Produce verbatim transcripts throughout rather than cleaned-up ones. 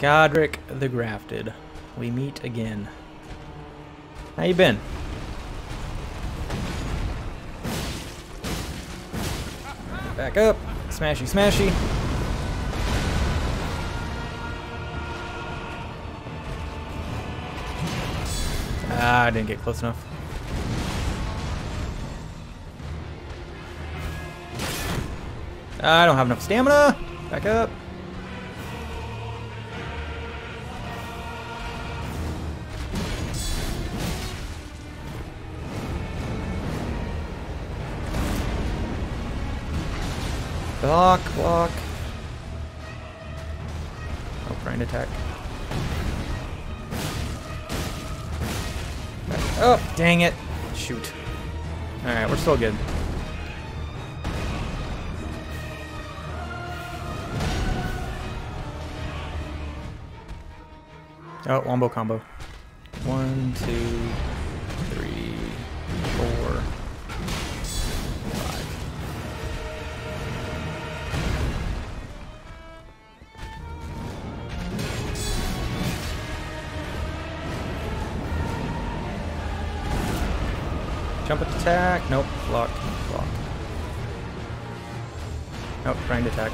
Godrick the Grafted. We meet again. How you been? Back up. Smashy, smashy. Ah, I didn't get close enough. I don't have enough stamina. Back up. Block, block. Oh, grind attack. Oh, dang it. Shoot. Alright, we're still good. Oh, wombo combo. One, two, three, four, five. Jump attack. Nope. Block. Block. Nope. Grind attack.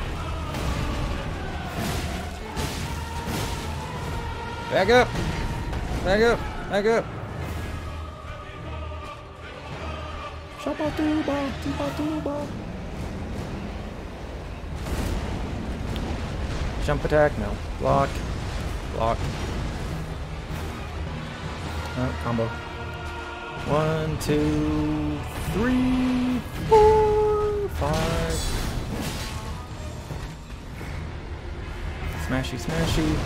Back up! Back up! Back up! Shapatuba! Shapatuba! Jump attack? No. Block. Block. Oh, combo. One, two, three, four, five. Smashy, smashy.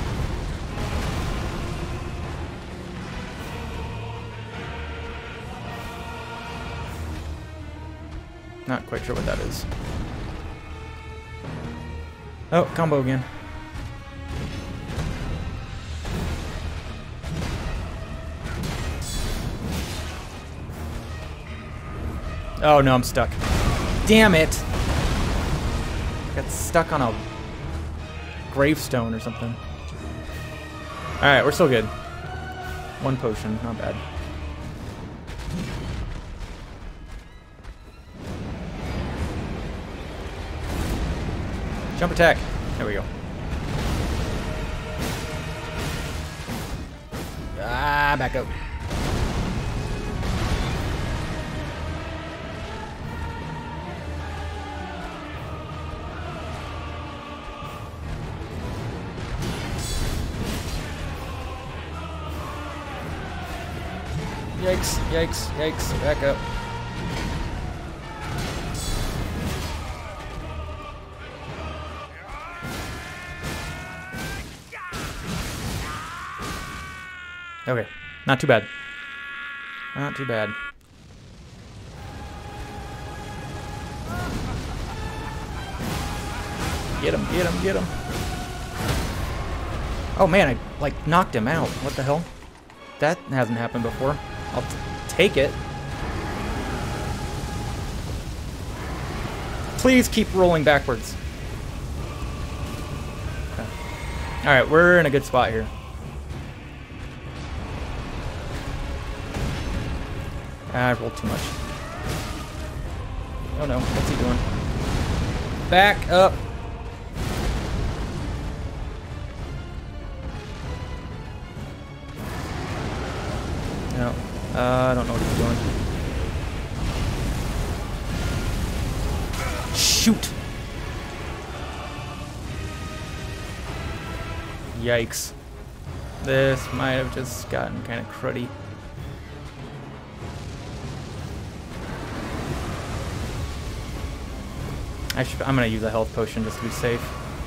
Not quite sure what that is. Oh, combo again. Oh no, I'm stuck. Damn it! Got stuck on a gravestone or something. Alright, we're still good. One potion, not bad. Jump attack. There we go. Ah, back up. Yikes, yikes, yikes, back up. Okay, not too bad. Not too bad. Get him, get him, get him. Oh man, I like knocked him out. What the hell? That hasn't happened before. I'll t take it. Please keep rolling backwards. Okay. Alright, we're in a good spot here. Ah, I rolled too much. Oh no, what's he doing? Back up. No, uh, I don't know what he's doing. Shoot! Yikes. This might have just gotten kind of cruddy. I should, I'm gonna use a health potion just to be safe.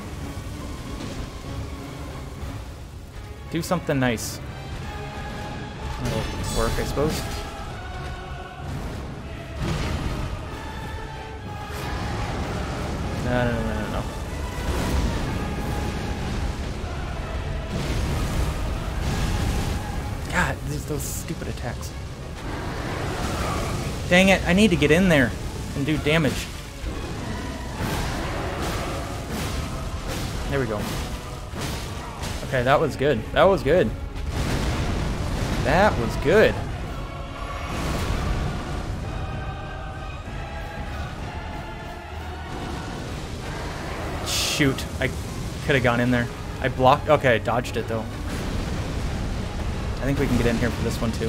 Do something nice. That'll work, I suppose. No, no, no, no, no. God, these those stupid attacks. Dang it! I need to get in there and do damage. There we go. Okay, that was good. That was good. That was good. Shoot, I could have gone in there. I blocked, okay, I dodged it though. I think we can get in here for this one too.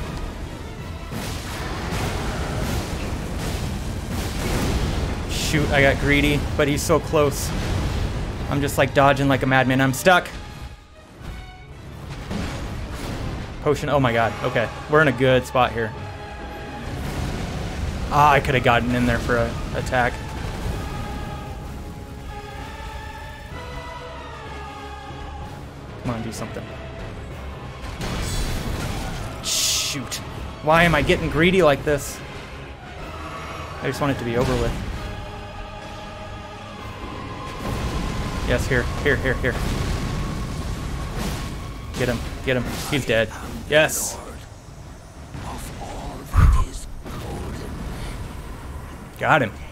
Shoot, I got greedy, but he's so close. I'm just like dodging like a madman. I'm stuck. Potion, oh my god, okay. We're in a good spot here. Ah, I could have gotten in there for a attack. Come on, do something. Shoot. Why am I getting greedy like this? I just want it to be over with. Yes, here, here, here, here. Get him, get him. He's dead. Yes. Got him.